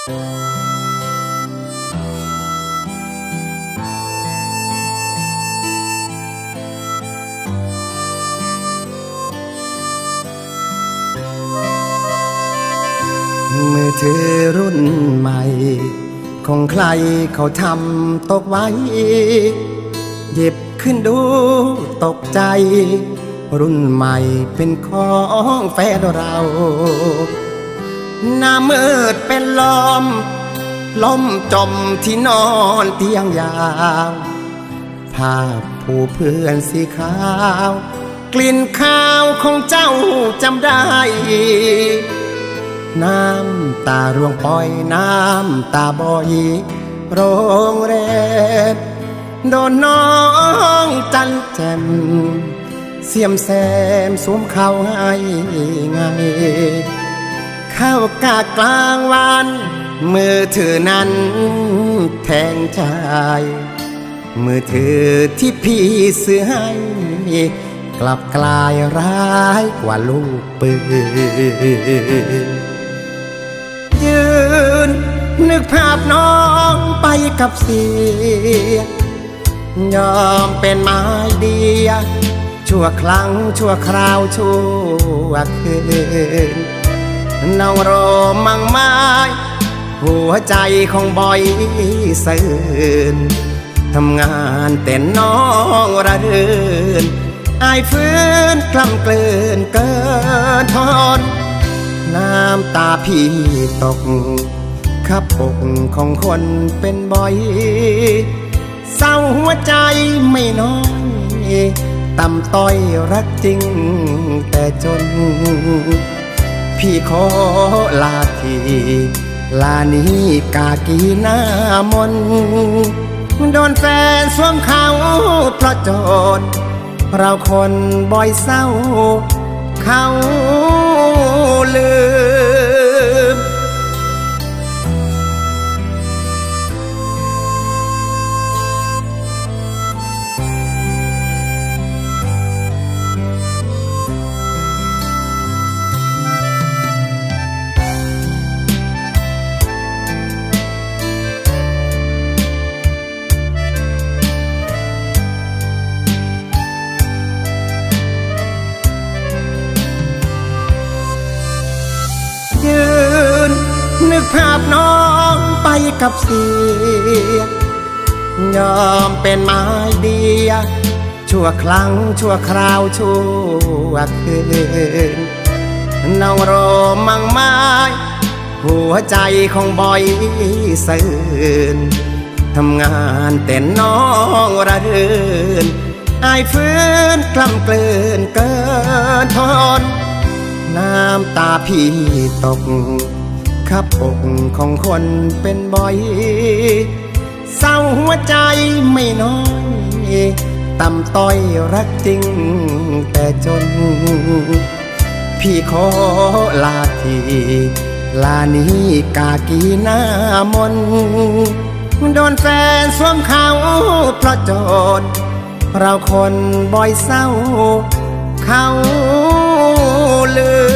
มือถือรุ่นใหม่ของใครเขาทำตกไว้หยิบขึ้นดูตกใจรุ่นใหม่เป็นของแฟนเราหน้ามืดเป็นลมจมที่นอนเตียงยาวภาพผู้เพื่อนสีขาวกลิ่นข้าวของเจ้าจำได้น้ำตาร่วงปล่อยน้ำตาบ่อยโรงแรมโดนน้องจันแจ่มเสียมแซมสวมเข้าให้ไงเข้ากากลางวันมือถือนั้นแทงใจมือถือที่พี่ซื้อให้กลับกลายร้ายกว่าลูกปืนยืนนึกภาพน้องไปกับเสียยอมเป็นไม้เดียชั่วครั้งชั่วคราวชั่วคืนเนาโรมังไม้หัวใจของบอยสื่นทำงานแต่น้องระเรินอายฟื้นกล้ำเกลื่อนเกินทนน้ำตาพี่ตกขับอกของคนเป็นบ่อยเศร้าหัวใจไม่น้อยต่ำต้อยรักจริงแต่จนพี่ขอลาทีลานี้กากีหน้ามนโดนแฟนสวมเขาเพราะจนเราคนบ่อยเศร้าเขาลืมนึกภาพน้องไปกับเสียยอมเป็นไม้เดียชั่วครั้งชั่วคราวชั่วคืนเนาโรมังไม้หัวใจของบอยสื่นทำงานแต่น้องระเรินอายฟื้นกล้ำเกลื่อนเกินทนน้ำตาพี่ตกขับอกของคนเป็นบ่อยเศร้าหัวใจไม่น้อยต่ำต้อยรักจริงแต่จนพี่ขอลาทีลานี้กากีหน้ามนโดนแฟนสวมเขาเพราะจนเราคนบ่อยเศร้าเขาลืม